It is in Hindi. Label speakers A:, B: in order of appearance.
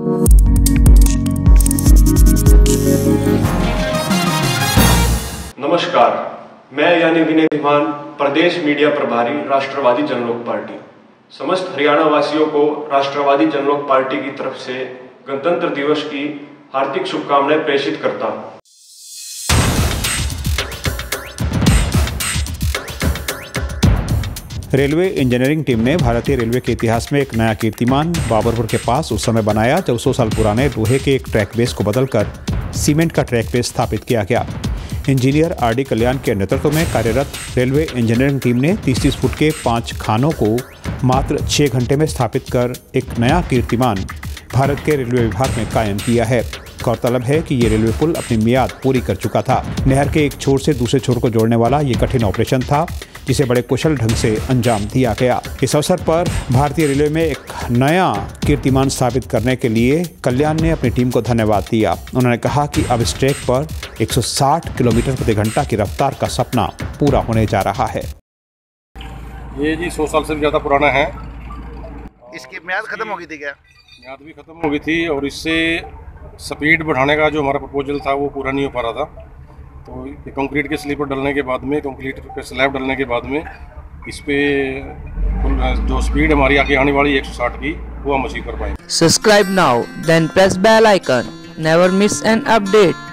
A: नमस्कार, मैं यानी विनय धीमान, प्रदेश मीडिया प्रभारी राष्ट्रवादी जनलोक पार्टी। समस्त हरियाणा वासियों को राष्ट्रवादी जनलोक पार्टी की तरफ से गणतंत्र दिवस की हार्दिक शुभकामनाएं प्रेषित करता हूं।
B: रेलवे इंजीनियरिंग टीम ने भारतीय रेलवे के इतिहास में एक नया कीर्तिमान बाबरपुर के पास उस समय बनाया जब 100 साल पुराने लोहे के एक ट्रैक बेस को बदलकर सीमेंट का ट्रैक बेस स्थापित किया गया। Engineer RD. कल्याण के नेतृत्व में कार्यरत रेलवे इंजीनियरिंग टीम ने 30-30 फुट के 5 खानों को मात्र 6 घंटे में स्थापित कर एक नया कीर्तिमान भारत के रेलवे विभाग में कायम किया है। गौरतलब है कि ये रेलवे पुल अपनी मियाद पूरी कर चुका था। नहर के एक छोर से दूसरे छोर को जोड़ने वाला ये कठिन ऑपरेशन था जिसे बड़े कुशल ढंग से अंजाम दिया गया। इस अवसर पर भारतीय रेलवे में एक नया कीर्तिमान स्थापित करने के लिए कल्याण ने अपनी टीम को धन्यवाद दिया। उन्होंने कहा कि अब इस ट्रैक पर 160 किलोमीटर प्रति घंटा की रफ्तार का सपना पूरा होने जा रहा है।
C: ये जी 100 साल से भी ज़्यादा पुराना है।
D: इसकी म्याद खत्म हो गई थी क्या?
C: म्याद भी खत्म हो गई थी और इससे स्पीड बढ़ाने का जो हमारा प्रपोजल था वो पूरा नहीं हो पा रहा था। तो ये कंक्रीट के स्लीपर डलने के बाद में, कंक्रीट के स्लैब डलने के बाद में इस पे जो स्पीड हमारी आगे आने वाली 160 की वो हम अचीव कर पाएंगे।
E: Subscribe now then press bell icon, never miss an update.